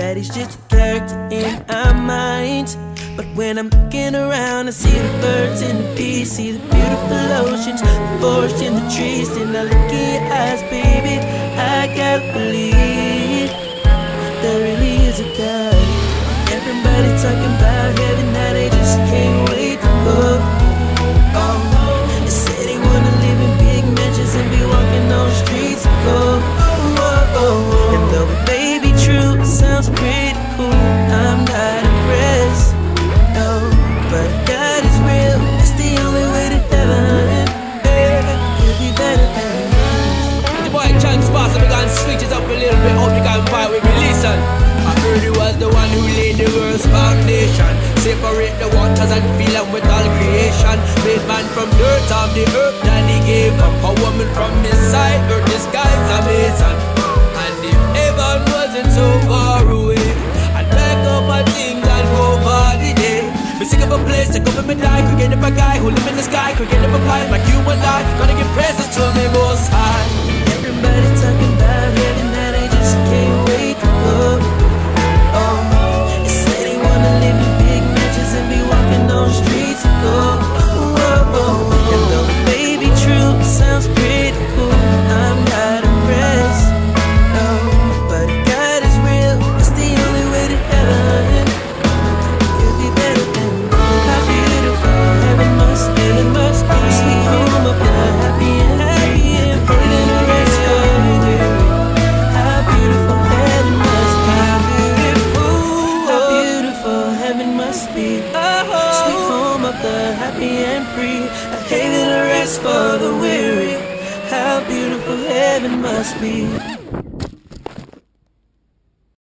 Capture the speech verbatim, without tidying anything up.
daddy's just a character in our minds. But when I'm looking around, I see the birds and the bees, see the beautiful oceans, the forest and the trees. Then I look in your eyes, baby, I gotta believe there really is a God. Everybody talking about heaven, now they just can't wait to go. Oh, they say they wanna live in big mansions and be walking on streets of gold. Oh, oh, and though it may be true, it sounds pretty cool, I'm not impressed. No, but God is real, it's the only way to heaven. Yeah, it'll be better than us. The boy Chance Pass, we gonna switch it up a little bit, hope you can fight with me, listen. I heard he was the one who laid the world's foundation, separate the waters and fill them with all creation. Made man from dirt of the earth, and he gave up a woman from his side. Earth, the sky's amazing. And if heaven wasn't so far away, I'd pack up my things and go for the day. We sing of a place to come and me die, create up a guy who live in the sky, create up a pipe like you and I. Gonna give praises to me most high. Everybody talking about heaven, now they just can't wait to go. The happy and free, a haven of rest for the weary. How beautiful heaven must be.